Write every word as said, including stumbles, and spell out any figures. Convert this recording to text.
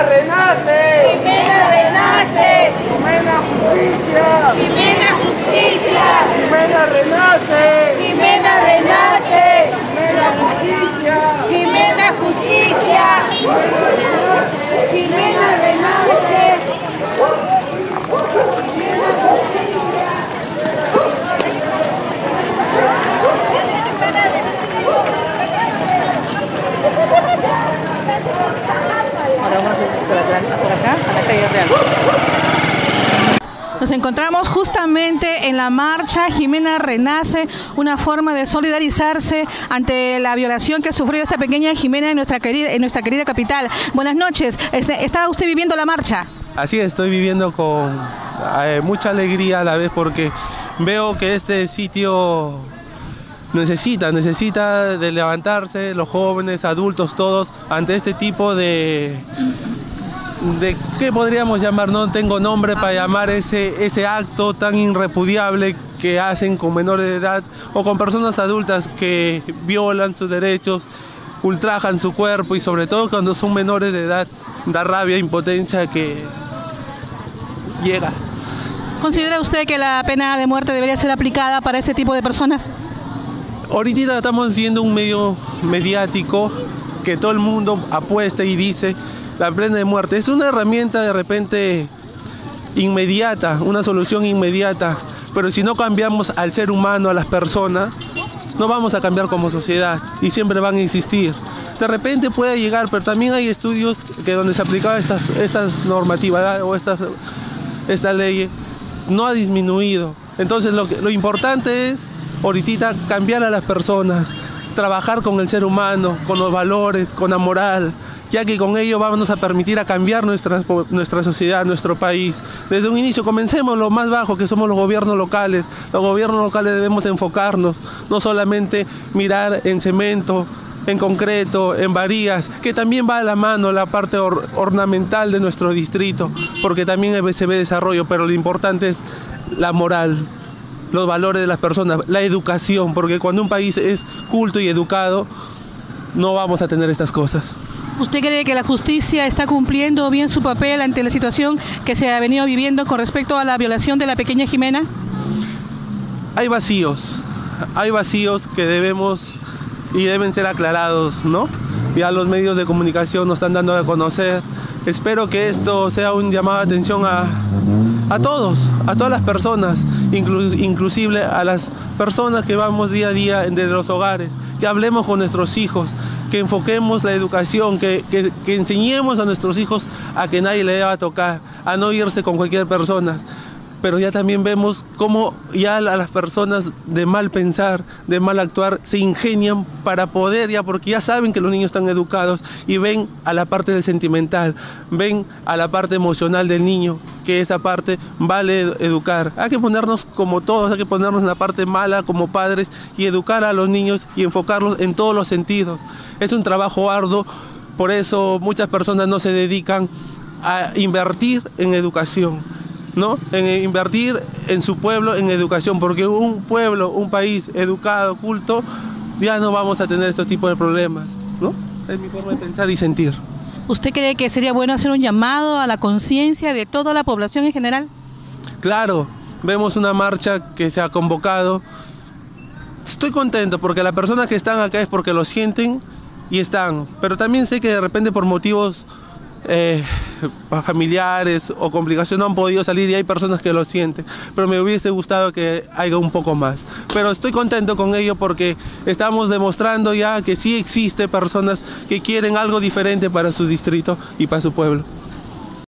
renace. Jimena renace. Jimena justicia. Jimena justicia. Jimena renace. Jimena renace. Jimena justicia. Jimena justicia. Jimena renace. Nos encontramos justamente en la marcha Jimena Renace, una forma de solidarizarse ante la violación que sufrió esta pequeña Jimena en nuestra querida, en nuestra querida capital. Buenas noches, ¿está usted viviendo la marcha? Así estoy viviendo con eh, mucha alegría a la vez porque veo que este sitio necesita, necesita de levantarse los jóvenes, adultos, todos, ante este tipo de... de qué podríamos llamar, no tengo nombre para llamar ese, ese acto tan irrepudiable que hacen con menores de edad o con personas adultas que violan sus derechos, ultrajan su cuerpo y sobre todo cuando son menores de edad, da rabia, impotencia que llega. ¿Considera usted que la pena de muerte debería ser aplicada para ese tipo de personas? Ahorita estamos viendo un medio mediático que todo el mundo apuesta y dice la pena de muerte. Es una herramienta de repente inmediata, una solución inmediata, pero si no cambiamos al ser humano, a las personas, no vamos a cambiar como sociedad y siempre van a existir. De repente puede llegar, pero también hay estudios que donde se aplicaba estas, estas normativas o estas, esta ley no ha disminuido. Entonces lo, que, lo importante es ahorita cambiar a las personas, trabajar con el ser humano, con los valores, con la moral, ya que con ello vamos a permitir a cambiar nuestra, nuestra sociedad, nuestro país. Desde un inicio comencemos lo más bajo, que somos los gobiernos locales. Los gobiernos locales debemos enfocarnos, no solamente mirar en cemento, en concreto, en varillas, que también va a la mano la parte or, ornamental de nuestro distrito, porque también se ve desarrollo, pero lo importante es la moral, los valores de las personas, la educación, porque cuando un país es culto y educado, no vamos a tener estas cosas. ¿Usted cree que la justicia está cumpliendo bien su papel ante la situación que se ha venido viviendo con respecto a la violación de la pequeña Jimena? Hay vacíos, hay vacíos que debemos y deben ser aclarados, ¿no? Ya los medios de comunicación nos están dando a conocer. Espero que esto sea un llamado de atención a, a todos, a todas las personas, inclu, inclusive a las personas que vamos día a día desde los hogares, que hablemos con nuestros hijos, que enfoquemos la educación, que, que, que enseñemos a nuestros hijos a que nadie le deba tocar, a no irse con cualquier persona. Pero ya también vemos cómo ya a las personas de mal pensar, de mal actuar, se ingenian para poder, ya porque ya saben que los niños están educados y ven a la parte del sentimental, ven a la parte emocional del niño, que esa parte vale educar. Hay que ponernos como todos, hay que ponernos en la parte mala como padres y educar a los niños y enfocarlos en todos los sentidos. Es un trabajo arduo, por eso muchas personas no se dedican a invertir en educación, ¿no? En invertir en su pueblo en educación, porque un pueblo, un país educado, culto, ya no vamos a tener estos tipos de problemas, ¿no? Es mi forma de pensar y sentir. ¿Usted cree que sería bueno hacer un llamado a la conciencia de toda la población en general? Claro, vemos una marcha que se ha convocado. Estoy contento porque las personas que están acá es porque lo sienten y están, pero también sé que de repente por motivos Eh, familiares o complicaciones no han podido salir y hay personas que lo sienten, pero me hubiese gustado que haya un poco más, pero estoy contento con ello porque estamos demostrando ya que sí existe personas que quieren algo diferente para su distrito y para su pueblo.